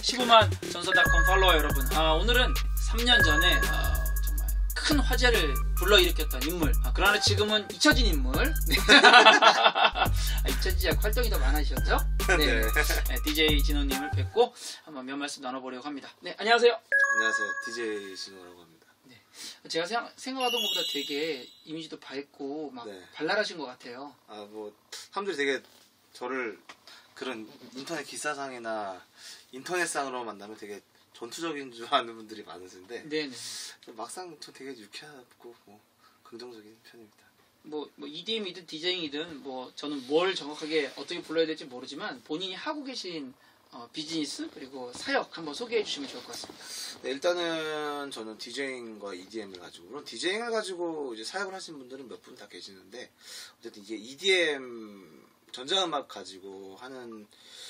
15만 전서닷컴 팔로워 여러분, 오늘은 3년 전에 정말 큰 화제를 불러일으켰던 인물, 그러나 지금은 잊혀진 인물. 네. 잊혀지지 않고 활동이 더 많아지셨죠? 네. 네. DJ 진호님을 뵙고 한번 몇 말씀 나눠보려고 합니다. 네, 안녕하세요. 안녕하세요. DJ 진호라고 합니다. 네. 제가 생각하던 것보다 되게 이미지도 밝고 막 네. 발랄하신 것 같아요. 뭐 사람들이 되게 저를 그런 인터넷 기사상이나 인터넷상으로 만나면 되게 전투적인 줄 아는 분들이 많으신데, 네네. 막상 저 되게 유쾌하고 긍정적인 편입니다. 뭐 EDM이든 디제잉이든 저는 뭘 정확하게 어떻게 불러야 될지 모르지만 본인이 하고 계신 비즈니스 그리고 사역 한번 소개해 주시면 좋을 것 같습니다. 네, 일단은 저는 디제잉과 EDM을 가지고, 물론 디제잉을 가지고 이제 사역을 하신 분들은 몇 분 다 계시는데, 어쨌든 이게 EDM 전자음악 가지고 하는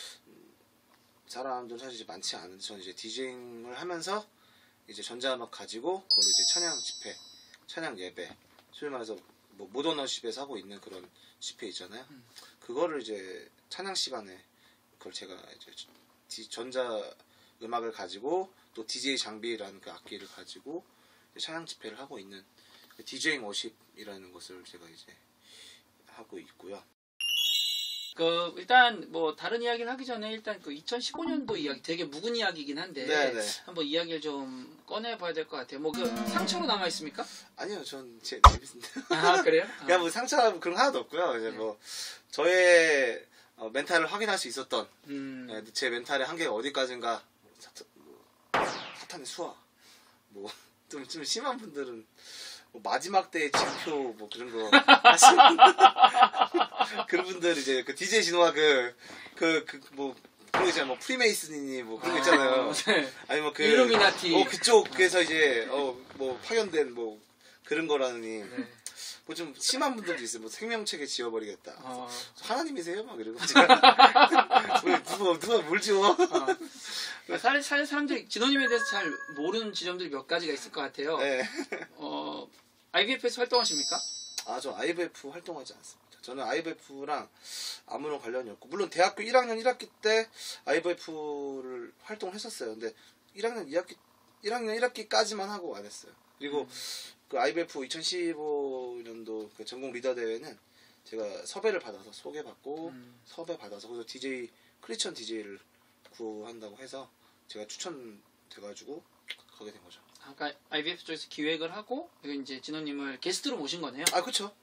사람들은 사실 많지 않은데, 저는 이제 디제잉을 하면서 이제 전자음악 가지고 그걸로 이제 찬양 집회, 찬양 예배, 소위 말해서 모더너십에서 하고 있는 그런 집회 있잖아요. 그거를 이제 찬양 시간에 그걸 제가 이제 전자 음악을 가지고 또 DJ 장비라는 그 악기를 가지고 찬양 집회를 하고 있는 디제잉 워십이라는 것을 제가 이제 하고 있고요. 일단 다른 이야기를 하기 전에 일단 2015년도 이야기, 되게 묵은 이야기이긴 한데 네네. 한번 이야기를 좀 꺼내봐야 될 것 같아요. 상처로 남아 있습니까? 아니요, 전 재밌습니다. 그래요? 그냥 상처 그런 거 하나도 없고요. 이제 네. 저의 멘탈을 확인할 수 있었던 제 멘탈의 한계가 어디까지인가, 사탄의 수화, 좀 심한 분들은 마지막 때의 징표 그런 거 하시는 그런 분들, 이제 그 DJ 진호와 그런 거 있잖아요. 프리메이슨이니 그런 거 있잖아요. 네. 아니면 일루미나티 그쪽에서 이제 파견된 그런 거라느니. 네. 좀 심한 분들도 있어요. 생명책에 지워버리겠다. 하나님이세요? 이러고 누가 뭘 지워? 사실 사람들이 진호님에 대해서 잘 모르는 지점들이 몇 가지가 있을 것 같아요. 네. IVF에서 활동하십니까? 저 IVF 활동하지 않습니다. 저는 IVF랑 아무런 관련이 없고, 물론 대학교 1학년 1학기 때 IVF를 활동을 했었어요. 근데 1학년 1학기까지만 하고 안 했어요. 그리고 그 IVF 2015년도 그 전국 리더 대회는 제가 섭외를 받아서 소개받고 섭외받아서 거기서 크리스천 DJ를 구한다고 해서 제가 추천돼가지고 가게 된 거죠. 그러니까 IVF 쪽에서 기획을 하고 여기 이제 진호님을 게스트로 모신 거네요. 그렇죠.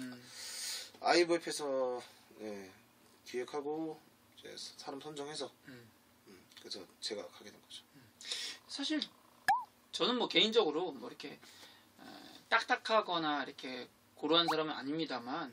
IVF에서 기획하고 이제 사람 선정해서 그래서 제가 가게 된 거죠. 사실 저는 개인적으로 이렇게 딱딱하거나 이렇게 고루한 사람은 아닙니다만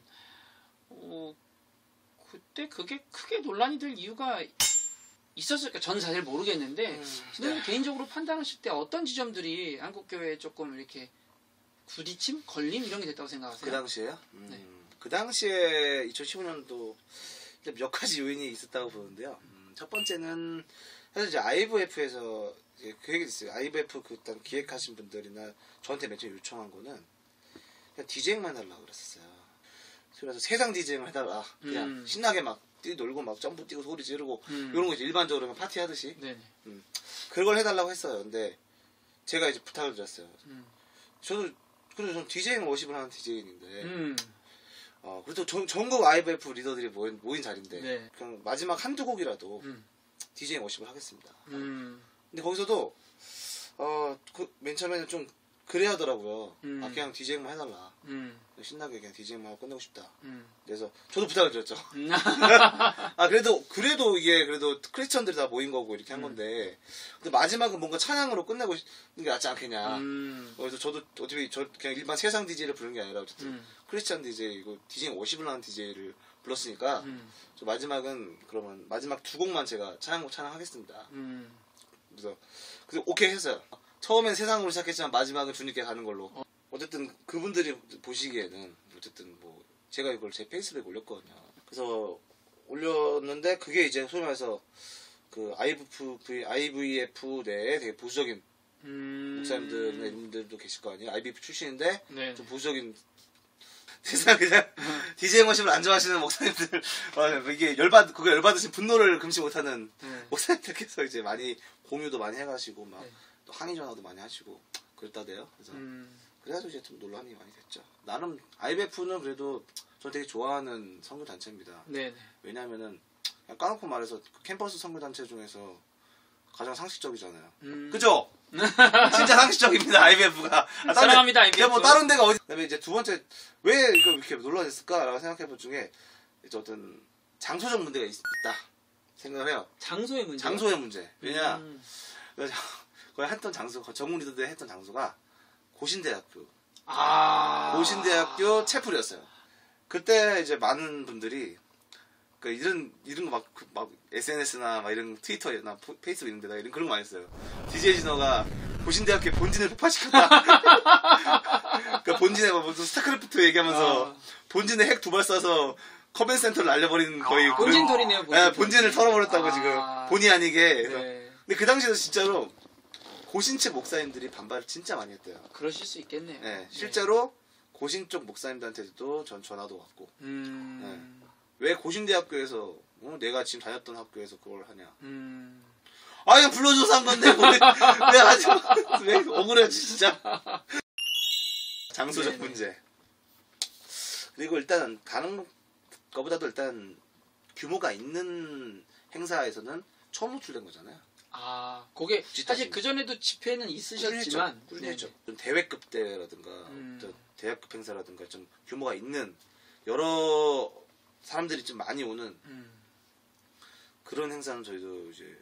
그때 그게 크게 논란이 될 이유가 있었을까? 저는 사실 모르겠는데 진호님 개인적으로 판단하실 때 어떤 지점들이 한국교회에 조금 이렇게 부딪힘? 걸림? 이런 게 됐다고 생각하세요? 그 당시에요? 네. 그 당시에 2015년도 몇 가지 요인이 있었다고 보는데요. 첫 번째는 사실 이제 IVF에서 그 얘기 있어요. IVF 일단 기획하신 분들이나 저한테 맨 처음 요청한 거는 그냥 디제잉만 해달라고 그랬었어요. 그래서 세상 디제잉을 해달라. 그냥 신나게 뛰놀고 점프 뛰고 소리 지르고 이런 거 이제 일반적으로 파티 하듯이. 네네. 그걸 해달라고 했어요. 근데 제가 이제 부탁을 드렸어요. 그래서 저는 디제잉 워십을 하는 디제잉인데 그래도 전국 IVF 리더들이 모인 자리인데 네. 그냥 마지막 한두 곡이라도 디제잉 워십을 하겠습니다. 근데 거기서도 맨 처음에는 좀 그래 하더라고요. 그냥 디제잉만 해달라. 신나게 그냥 디제잉만 하고 끝내고 싶다. 그래서 저도 부탁을 드렸죠. 그래도 이게 크리스천들이 다 모인 거고 이렇게 한 건데, 근데 마지막은 뭔가 찬양으로 끝내고 싶은 게 낫지 않겠냐. 그래서 저도 어차피 그냥 일반 세상 DJ를 부르는 게 아니라 어쨌든 크리스천 DJ, 디제잉 워십을 하는 DJ를 불렀으니까 저 마지막은 그러면 마지막 두 곡만 제가 찬양하겠습니다. 그래서 오케이 했어요. 처음엔 세상으로 시작했지만 마지막은 주님께 가는 걸로. 어쨌든 그분들이 보시기에는 어쨌든 제가 이걸 제 페이스북에 올렸거든요. 그래서 올렸는데 그게 이제 소위 말해서 그 IVF 내에 되게 보수적인 목사님들이나 이분들도 계실 거 아니에요. IVF 출신인데 네. 좀 보수적인 세상 그냥 DJ 머신을 안 좋아하시는 목사님들 이게 그거 열받으신 분노를 금치 못하는 목사님들께서 이제 많이 공유도 많이 해가시고 막 또 항의 전화도 많이 하시고 그랬다대요. 그래서 그래가지고 이제 좀 논란이 많이 됐죠. 나름 IBF는 그래도 전 되게 좋아하는 선교 단체입니다. 네. 왜냐하면은 그냥 까놓고 말해서 캠퍼스 선교 단체 중에서 가장 상식적이잖아요. 그죠? 진짜 상식적입니다, IBF가. 사랑합니다, IBF. 뭐 다른 데가 어디. 그다음에 이제 두 번째, 왜 이거 이렇게 논란됐을까라고 생각해볼 중에, 이제 어떤 장소적 문제가 있다. 생각을 해요. 장소의 문제? 장소의 문제. 왜냐, 거의 했던 장소가, 전국 리더들 했던 장소가 고신대학교. 고신대학교 채플이었어요. 그때 이제 많은 분들이, 이런 거 막 SNS나 막 이런 트위터나 페이스북 이런 데다 이런 그런 거 많이 했어요. DJ 진호가 고신대학교의 본진을 폭파시켰다. 그러니까 본진에 무슨 스타크래프트 얘기하면서 본진에 핵 2발 쏴서 커맨 센터를 날려버리는 거의 본진 털이네요. 네, 본진을 털어버렸다고 지금 본의 아니게. 네. 근데 그 당시에도 진짜로 고신 측 목사님들이 반발을 진짜 많이 했대요. 그러실 수 있겠네요. 네, 실제로 고신 쪽 목사님들한테도 전 전화도 왔고. 네. 왜 고신대학교에서 내가 지금 다녔던 학교에서 그걸 하냐? 그냥 불러줘서 한 건데 왜 하지? 왜 억울하지 진짜? 장소적 문제. 그리고 일단 다른 거보다도 일단 규모가 있는 행사에서는 처음 노출된 거잖아요. 그게 사실 그 전에도 집회는 있으셨지만 꾸준했죠. 좀 대회급 대회라든가 대학급 행사라든가 좀 규모가 있는 여러 사람들이 좀 많이 오는 그런 행사는 저희도 이제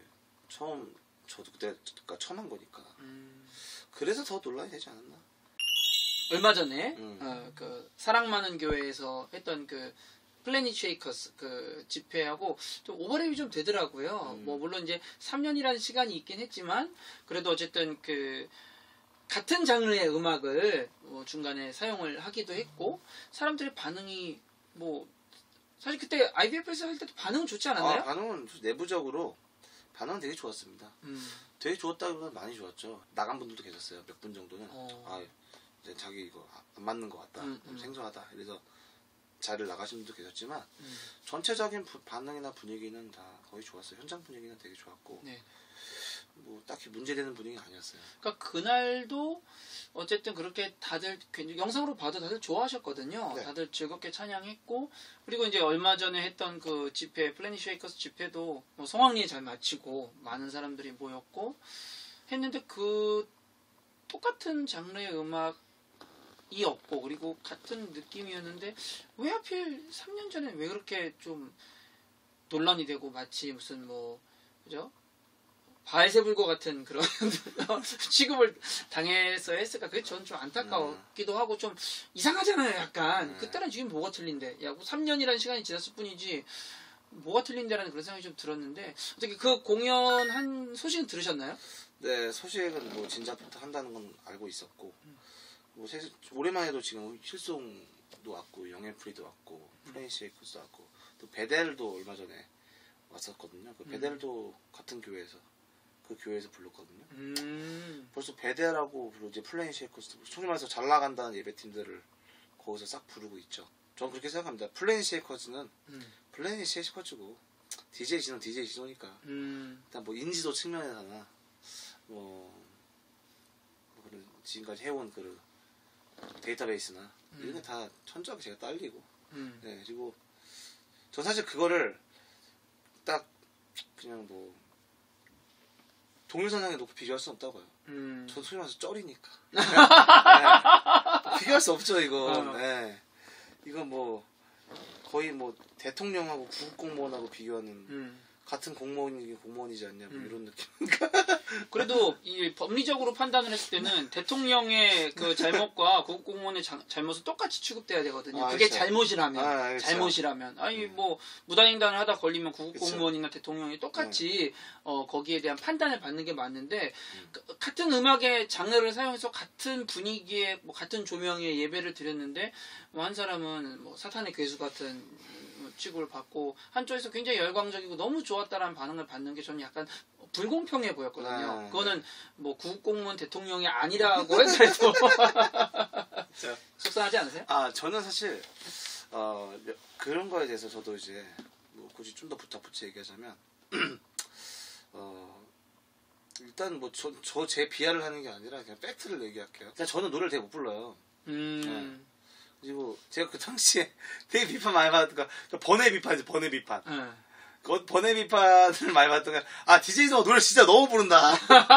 저도 그때가 처음 한 거니까 그래서 더 논란이 되지 않았나? 얼마 전에 그 사랑 많은 교회에서 했던 그 플래닛 쉐이커스 그 집회하고 좀 오버랩이 좀 되더라고요. 뭐 물론 이제 3년이라는 시간이 있긴 했지만 그래도 어쨌든 그 같은 장르의 음악을 뭐 중간에 사용을 하기도 했고 사람들의 반응이 뭐 사실 그때 IBF에서 할 때도 반응은 좋지 않았나요? 반응은 내부적으로 반응은 되게 좋았습니다. 되게 좋았다기보다 많이 좋았죠. 나간 분들도 계셨어요. 몇 분 정도는 이제 자기 이거 안 맞는 것 같다. 생소하다. 그래서 자리를 나가신 분도 계셨지만 전체적인 반응이나 분위기는 다 거의 좋았어요. 현장 분위기는 되게 좋았고 뭐 딱히 문제되는 분위기는 아니었어요. 그러니까 그날도 어쨌든 그렇게 다들 영상으로 봐도 다들 좋아하셨거든요. 네. 다들 즐겁게 찬양했고 그리고 이제 얼마 전에 했던 그 집회 플래닛 쉐이커스 집회도 뭐 성황리에 잘 마치고 많은 사람들이 모였고 했는데 그 똑같은 장르의 음악이 없고 그리고 같은 느낌이었는데 왜 하필 3년 전에 왜 그렇게 좀 논란이 되고 마치 무슨 뭐 그죠? 바알세불고 같은 그런 취급을 당해서 했을까? 그게 저는 좀 안타까웠기도 하고 좀 이상하잖아요, 약간. 그때랑 지금 뭐가 틀린데? 야, 3년이라는 시간이 지났을 뿐이지 뭐가 틀린데라는 그런 생각이 좀 들었는데 어떻게 그 공연한 소식은 들으셨나요? 네, 소식은 뭐 진작부터 한다는 건 알고 있었고 뭐 오랜만에도 지금 힐송도 왔고 영앤프리도 왔고 플래닛 쉐이커스도 왔고 또 베델도 얼마 전에 왔었거든요. 그 베델도 같은 교회에서 그 교회에서 불렀거든요. 벌써 베델하고 그리고 이제 플래닛 쉐이커스 소위 말해서 잘 나간다는 예배팀들을 거기서 싹 부르고 있죠. 저는 그렇게 생각합니다. 플래닛 쉐이커스는 플래닛 쉐이커스고 DJ 진호 DJ 진호니까 일단 뭐 인지도 측면에서나 뭐 그런 지금까지 해온 그 데이터베이스나 이런 게 다 천적이 제가 딸리고 네, 그리고 전 사실 그거를 딱 그냥 뭐 동일선상에 놓고 비교할 수 없다고요. 전 소위 말해서 쩔이니까. 네. 비교할 수 없죠 이거. 네. 이건 뭐 거의 뭐 대통령하고 구급공무원하고 비교하는 같은 공무원이지 않냐 뭐 이런 느낌. 그래도 이 법리적으로 판단을 했을 때는 대통령의 그 잘못과 구급공무원의 잘못은 똑같이 취급돼야 되거든요. 그게 그렇죠. 잘못이라면. 잘못이라면. 뭐 무단횡단을 하다 걸리면 구급공무원이나 그렇죠. 대통령이 똑같이 거기에 대한 판단을 받는 게 맞는데 같은 음악의 장르를 사용해서 같은 분위기에 뭐 같은 조명에 예배를 드렸는데 뭐 한 사람은 뭐 사탄의 괴수 같은 취급을 받고 한쪽에서 굉장히 열광적이고 너무 좋았다라는 반응을 받는 게 저는 약간 불공평해 보였거든요. 네. 그거는 뭐 구국공무원 대통령이 아니라고 해도 속상하지 않으세요? 저는 사실 그런 거에 대해서 저도 이제 뭐 굳이 좀 더 덧붙여 얘기하자면 일단 뭐 제 비하를 하는 게 아니라 그냥 팩트를 얘기할게요. 그냥 저는 노래를 되게 못 불러요. 네. 그리고 제가 그 당시에 되게 비판 많이 받았던 거 번외 비판이죠. 번외 비판. 그 번외 비판을 많이 받았던 게 DJ도 노래 진짜 너무 부른다.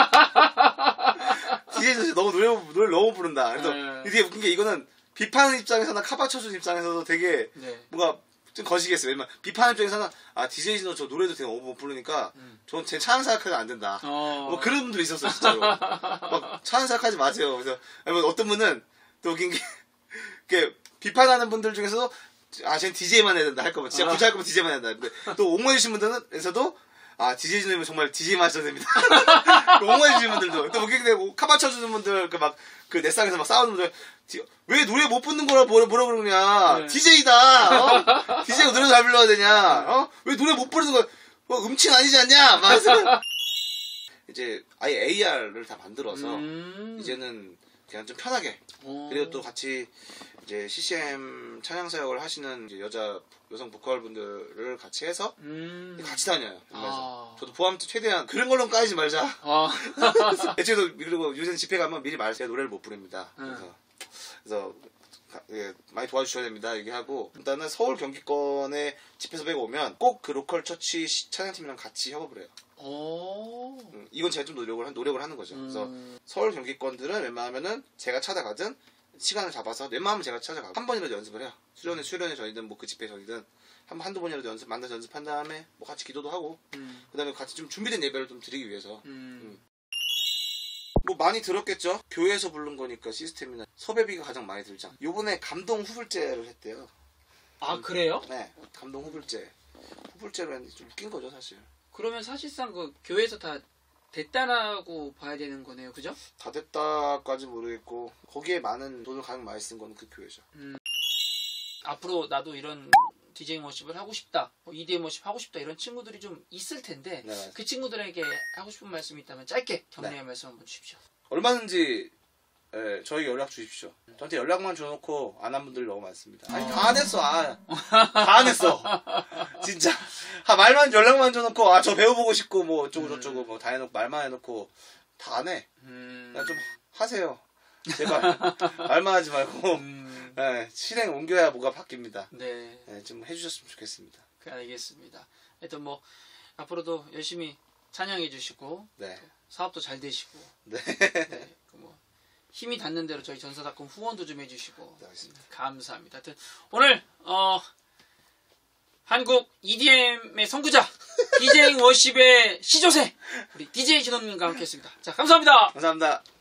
DJ도 너무 노래 너무 부른다. 그래서 이게 웃긴 게 이거는 비판 입장에서나 카바 쳐준 입장에서도 되게 뭔가 좀 거시기했어요. 왜냐면 비판 입장에서는 DJ도 저 노래도 되게 너무 못 부르니까 저는 제 차는 생각하면 안 된다. 뭐 그런 분들이 있었어요. 진짜로. 막 차는 생각하지 마세요. 그래서 어떤 분은 또 웃긴 게 이렇게 비판하는 분들 중에서도 쟤는 DJ만 해야 된다 할 거면 진짜 굳이 할 거면 DJ만 해야 된다. 근데 또 옹호해주신 분들에서도 DJ님은 정말 DJ만 하셔야 됩니다. 옹호해주신 분들도 또 웃긴 게 카바 쳐주는 분들 그 넷상에서 막 싸우는 분들 왜 노래 못 부르는 거라 뭐라 그러냐. DJ다. DJ가 노래 잘 불러야 되냐. 왜 노래 못 부르는 거야. 음치 아니지 않냐. 막 이제 아예 AR을 다 만들어서 이제는 그냥 좀 편하게 그리고 또 같이 이제 CCM 찬양 사역을 하시는 이제 여성 보컬 분들을 같이 해서 같이 다녀요. 저도 포함 최대한 그런 걸로 까이지 말자. 애초에도 그리고 요새는 집회 가면 미리 말해요. 노래를 못 부릅니다. 그래서 많이 도와주셔야 됩니다. 얘기하고 일단은 서울 경기권에 집회에서 빼고 오면 꼭 그 로컬 처치 찬양팀이랑 같이 협업을 해요. 이건 제가 좀 노력을 하는 거죠. 그래서 서울 경기권들은 웬만하면은 제가 찾아가든 시간을 잡아서 웬만하면 제가 찾아가고 한 번이라도 연습을 해요. 수련회 전이든 뭐 그 집회 전이든 한두 번이라도 만나서 연습한 다음에 뭐 같이 기도도 하고 그 다음에 같이 좀 준비된 예배를 좀 드리기 위해서 뭐 많이 들었겠죠? 교회에서 부른 거니까 시스템이나 섭외비가 가장 많이 들죠. 요번에 감동 후불제를 했대요. 그래요? 네, 감동 후불제로 했는데 좀 웃긴 거죠 사실. 그러면 사실상 그 교회에서 다 됐다라고 봐야 되는 거네요, 그죠? 다 됐다까지 모르겠고 거기에 많은 돈을 가장 많이 쓴 건 그 교회죠. 앞으로 나도 이런 DJ 워십을 하고 싶다, EDM 워십 하고 싶다 이런 친구들이 좀 있을 텐데 그 친구들에게 하고 싶은 말씀이 있다면 짧게 격려의 말씀 한번 주십시오. 얼마든지 저희 연락 주십시오. 저한테 연락만 줘놓고 안 한 분들이 너무 많습니다. 아니 다 안 했어. 다 안 했어. 진짜 말만 연락만 줘놓고 저 배워보고 싶고 뭐 어쩌고 저쩌고 뭐 다 해놓고 말만 해놓고 다 안 해. 그냥 좀 하세요. 제발 말만 하지 말고 실행 옮겨야 뭐가 바뀝니다. 좀 해주셨으면 좋겠습니다. 알겠습니다. 하여튼 뭐 앞으로도 열심히 찬양해 주시고 사업도 잘 되시고 뭐 힘이 닿는 대로 저희 전사닷컴 후원도 좀 해주시고 감사합니다. 하여튼 오늘 한국 EDM의 선구자 DJ 워십의 시조새 우리 DJ 진원님과 함께했습니다. 자, 감사합니다. 감사합니다.